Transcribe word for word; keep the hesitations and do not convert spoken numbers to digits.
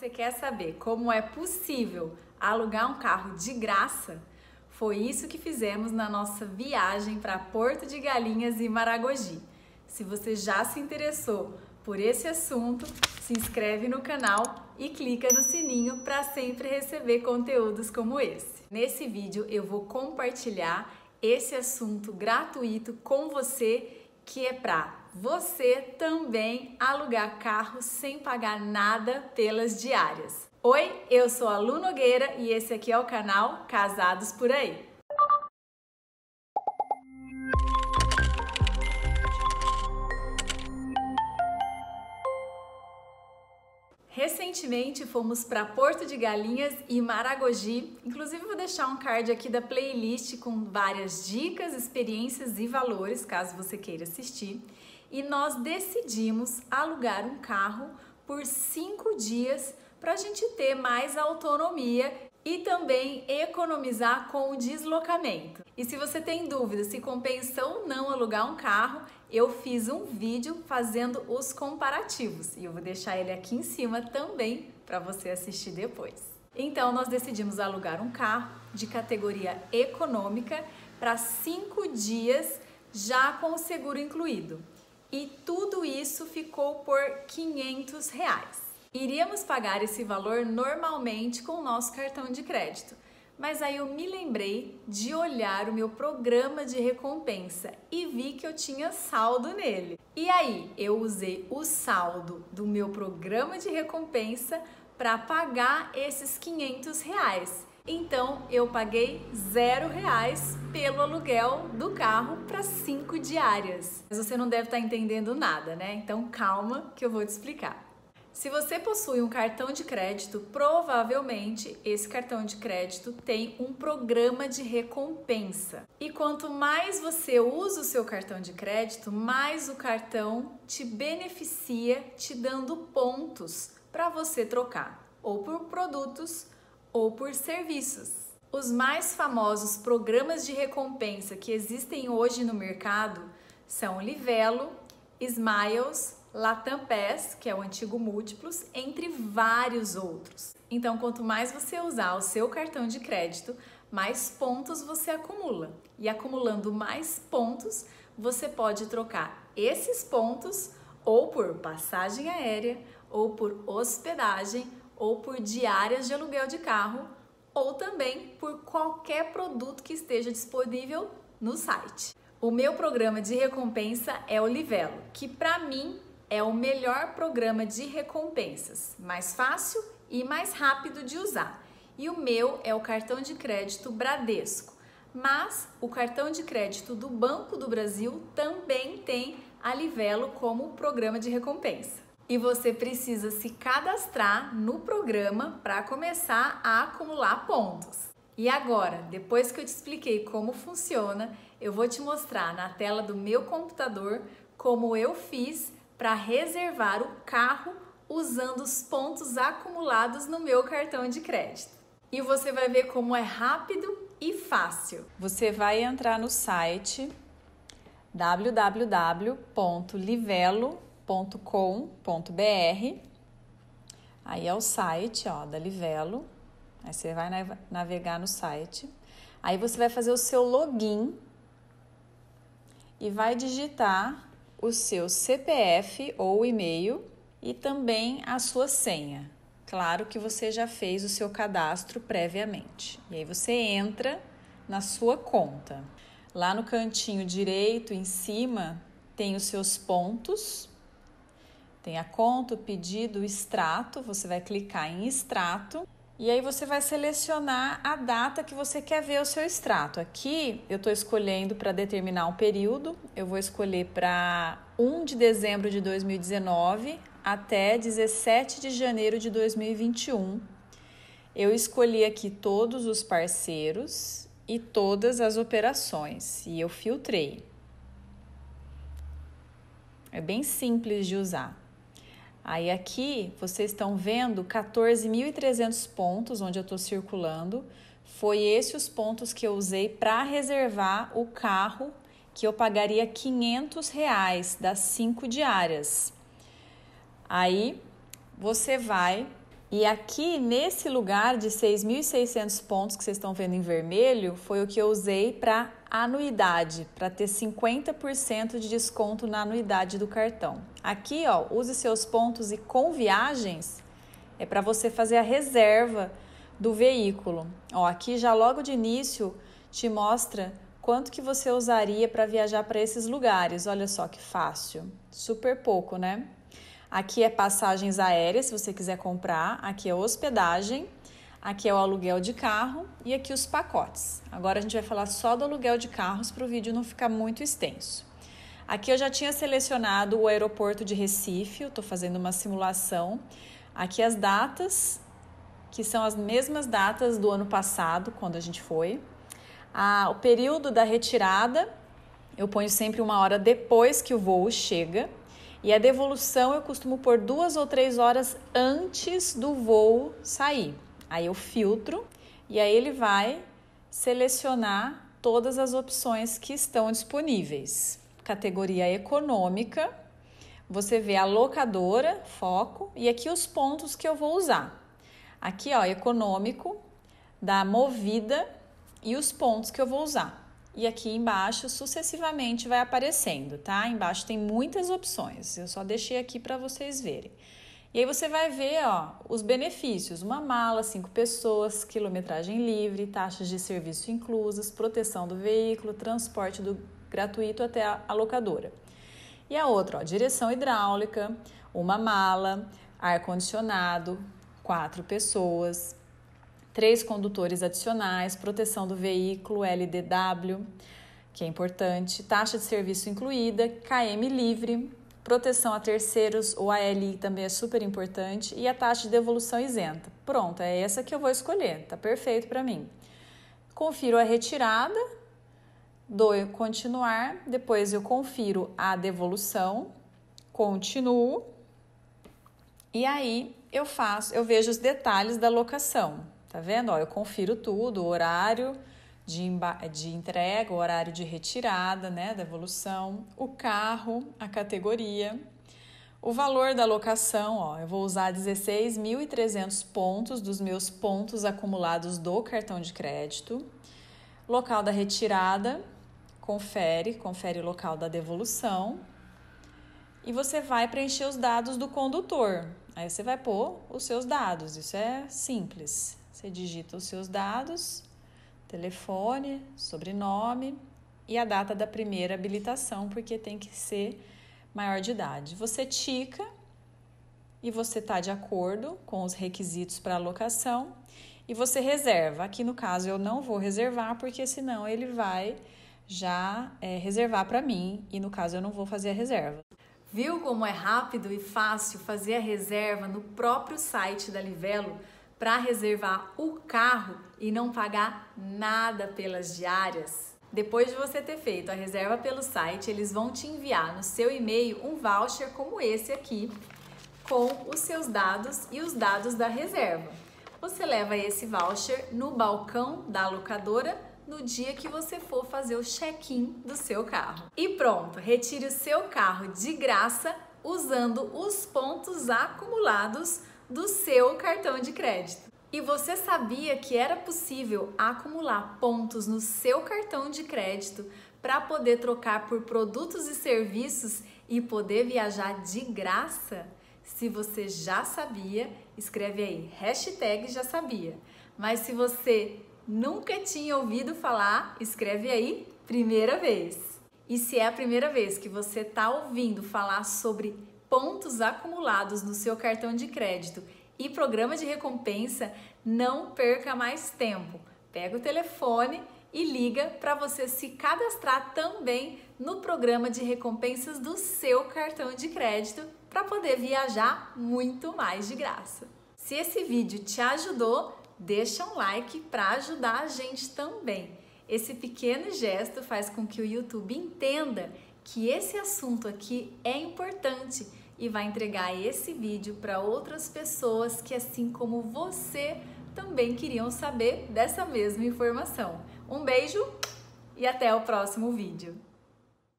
Você quer saber como é possível alugar um carro de graça? Foi isso que fizemos na nossa viagem para Porto de Galinhas e Maragogi. Se você já se interessou por esse assunto, se inscreve no canal e clica no sininho para sempre receber conteúdos como esse. Nesse vídeo eu vou compartilhar esse assunto gratuito com você, que é para você também alugar carro sem pagar nada pelas diárias. Oi, eu sou a Lu Nogueira e esse aqui é o canal Casados por Aí. Recentemente fomos para Porto de Galinhas e Maragogi, inclusive vou deixar um card aqui da playlist com várias dicas, experiências e valores, caso você queira assistir. E nós decidimos alugar um carro por cinco dias para a gente ter mais autonomia e também economizar com o deslocamento. E se você tem dúvida se compensa ou não alugar um carro, eu fiz um vídeo fazendo os comparativos e eu vou deixar ele aqui em cima também para você assistir depois. Então nós decidimos alugar um carro de categoria econômica para cinco dias já com o seguro incluído. E tudo isso ficou por quinhentos reais. Iríamos pagar esse valor normalmente com o nosso cartão de crédito, mas aí eu me lembrei de olhar o meu programa de recompensa e vi que eu tinha saldo nele. E aí eu usei o saldo do meu programa de recompensa para pagar esses quinhentos reais. Então eu paguei zero reais pelo aluguel do carro para cinco diárias. Mas você não deve estar entendendo nada, né? Então calma que eu vou te explicar. Se você possui um cartão de crédito, provavelmente esse cartão de crédito tem um programa de recompensa. E quanto mais você usa o seu cartão de crédito, mais o cartão te beneficia, te dando pontos para você trocar, ou por produtos ou por serviços. Os mais famosos programas de recompensa que existem hoje no mercado são Livelo, Smiles, Latam Pass, que é o antigo Múltiplos, entre vários outros. Então, quanto mais você usar o seu cartão de crédito, mais pontos você acumula. E acumulando mais pontos, você pode trocar esses pontos ou por passagem aérea, ou por hospedagem, ou por diárias de aluguel de carro, ou também por qualquer produto que esteja disponível no site. O meu programa de recompensa é o Livelo, que para mim é o melhor programa de recompensas, mais fácil e mais rápido de usar. E o meu é o cartão de crédito Bradesco, mas o cartão de crédito do Banco do Brasil também tem a Livelo como programa de recompensa. E você precisa se cadastrar no programa para começar a acumular pontos. E agora, depois que eu te expliquei como funciona, eu vou te mostrar na tela do meu computador como eu fiz para reservar o carro usando os pontos acumulados no meu cartão de crédito. E você vai ver como é rápido e fácil. Você vai entrar no site w w w ponto livelo ponto com ponto b r. Aí é o site, ó, da Livelo. Aí você vai navegar no site. Aí você vai fazer o seu login e vai digitar o seu C P F ou e-mail e também a sua senha. Claro que você já fez o seu cadastro previamente. E aí você entra na sua conta. Lá no cantinho direito, em cima, tem os seus pontos. Tem a conta, o pedido, o extrato. Você vai clicar em extrato. E aí você vai selecionar a data que você quer ver o seu extrato. Aqui eu estou escolhendo para determinar um período. Eu vou escolher para primeiro de dezembro de dois mil e dezenove até dezessete de janeiro de dois mil e vinte e um. Eu escolhi aqui todos os parceiros e todas as operações e eu filtrei. É bem simples de usar. Aí aqui vocês estão vendo quatorze mil e trezentos pontos onde eu estou circulando. Foi esses os pontos que eu usei para reservar o carro que eu pagaria quinhentos reais das cinco diárias. Aí você vai E aqui, nesse lugar de seis mil e seiscentos pontos que vocês estão vendo em vermelho, foi o que eu usei para anuidade, para ter cinquenta por cento de desconto na anuidade do cartão. Aqui, ó, use seus pontos e com viagens, é para você fazer a reserva do veículo. Ó, aqui já logo de início te mostra quanto que você usaria para viajar para esses lugares. Olha só que fácil, super pouco, né? Aqui é passagens aéreas, se você quiser comprar. Aqui é hospedagem. Aqui é o aluguel de carro e aqui os pacotes. Agora a gente vai falar só do aluguel de carros para o vídeo não ficar muito extenso. Aqui eu já tinha selecionado o aeroporto de Recife, eu estou fazendo uma simulação. Aqui as datas, que são as mesmas datas do ano passado, quando a gente foi. Ah, o período da retirada, eu ponho sempre uma hora depois que o voo chega. E a devolução eu costumo pôr duas ou três horas antes do voo sair. Aí eu filtro e aí ele vai selecionar todas as opções que estão disponíveis. Categoria econômica, você vê a locadora, foco, e aqui os pontos que eu vou usar. Aqui, ó, econômico, da Movida e os pontos que eu vou usar. E aqui embaixo, sucessivamente, vai aparecendo, tá? Embaixo tem muitas opções, eu só deixei aqui para vocês verem. E aí você vai ver, ó, os benefícios, uma mala, cinco pessoas, quilometragem livre, taxas de serviço inclusas, proteção do veículo, transporte do, gratuito até a, a locadora. E a outra, ó, direção hidráulica, uma mala, ar-condicionado, quatro pessoas, três condutores adicionais, proteção do veículo, L D W, que é importante, taxa de serviço incluída, K M livre, proteção a terceiros, o A L I também é super importante, e a taxa de devolução isenta. Pronto, é essa que eu vou escolher, tá perfeito para mim. Confiro a retirada, dou continuar, depois eu confiro a devolução, continuo, e aí eu faço, eu vejo os detalhes da locação. Tá vendo? Ó, eu confiro tudo, o horário de, de entrega, o horário de retirada, né, da devolução, o carro, a categoria, o valor da locação, ó, eu vou usar dezesseis mil e trezentos pontos dos meus pontos acumulados do cartão de crédito, local da retirada, confere, confere o local da devolução e você vai preencher os dados do condutor. Aí você vai pôr os seus dados, isso é simples. Você digita os seus dados, telefone, sobrenome e a data da primeira habilitação, porque tem que ser maior de idade. Você tica e você está de acordo com os requisitos para alocação e você reserva. Aqui no caso eu não vou reservar, porque senão ele vai já é, reservar para mim e no caso eu não vou fazer a reserva. Viu como é rápido e fácil fazer a reserva no próprio site da Livelo para reservar o carro e não pagar nada pelas diárias? Depois de você ter feito a reserva pelo site, eles vão te enviar no seu e-mail um voucher como esse aqui, com os seus dados e os dados da reserva. Você leva esse voucher no balcão da locadora no dia que você for fazer o check-in do seu carro. E pronto, retire o seu carro de graça usando os pontos acumulados do seu cartão de crédito. E você sabia que era possível acumular pontos no seu cartão de crédito para poder trocar por produtos e serviços e poder viajar de graça? Se você já sabia, escreve aí, hashtag já sabia. Mas se você nunca tinha ouvido falar, escreve aí, primeira vez. E se é a primeira vez que você está ouvindo falar sobre pontos acumulados no seu cartão de crédito e programa de recompensa, não perca mais tempo. Pega o telefone e liga para você se cadastrar também no programa de recompensas do seu cartão de crédito para poder viajar muito mais de graça. Se esse vídeo te ajudou, deixa um like para ajudar a gente também. Esse pequeno gesto faz com que o YouTube entenda que esse assunto aqui é importante e vai entregar esse vídeo para outras pessoas que, assim como você, também queriam saber dessa mesma informação. Um beijo e até o próximo vídeo!